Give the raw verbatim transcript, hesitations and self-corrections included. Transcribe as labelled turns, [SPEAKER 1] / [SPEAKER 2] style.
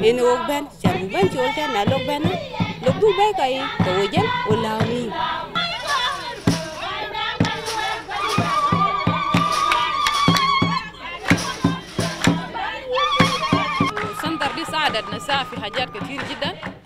[SPEAKER 1] إنه وقبان شان وقبان شول كان نالوك بنا لوك دو باي كاي توجل ولا مين
[SPEAKER 2] السنتر دي ساعدت النساء في حاجات كتير جدا.